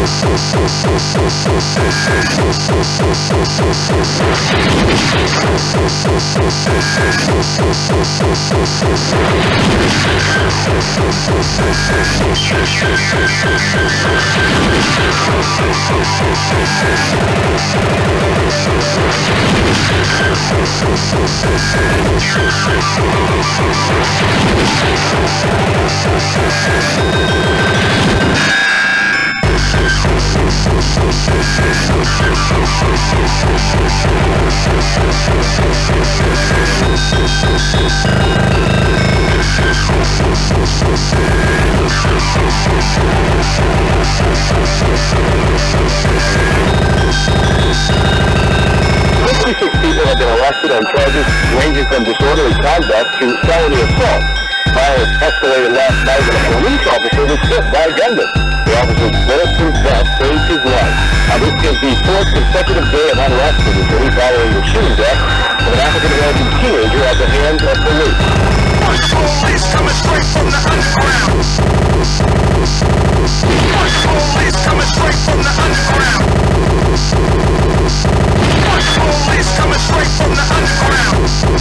On charges ranging from disorderly conduct to felony assault. Violence escalated last night when a police officer was hit by a gunman. The officer's bulletproof vest saved his life. This is the fourth consecutive day of unrest in the city following the shooting death of an African-American teenager at the hands of police. Police coming straight from the underground. Police coming straight from the underground. Police coming straight from the underground.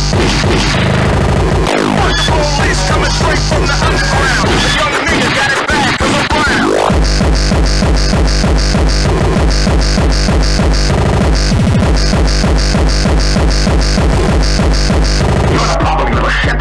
Police coming straight from the underground. The young nigga got it bad 'cause I'm brown. You're not following your shit.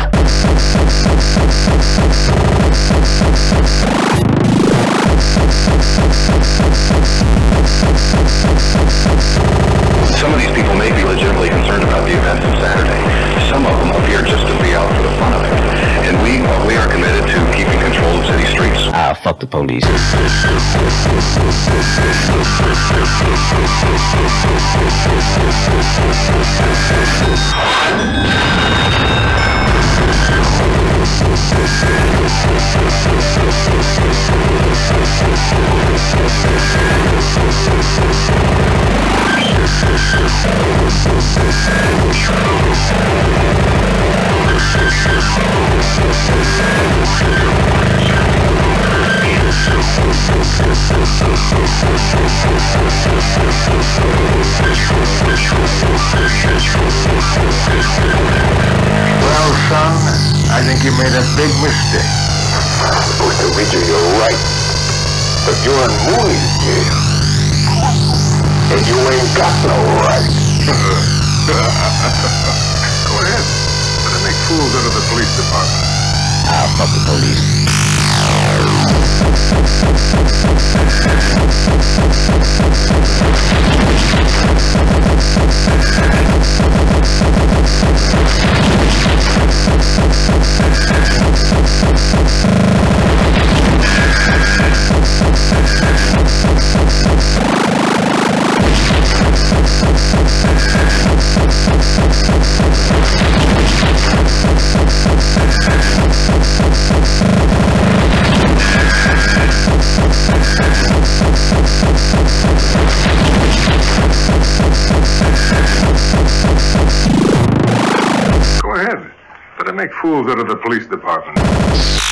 Some of these people may be legitimately concerned about the events of Saturday. Some of them appear just to be out for the fun of it. And we are committed to keeping control of city streets. Ah, fuck the police. Well, son, I think you made a big mistake. I'm supposed to read you your rights, but you're in Mooney's jail, and you ain't got no rights. Go ahead, but I make fools out of the police department. Ah, fuck the police. Go ahead, but I make fools out of the police department.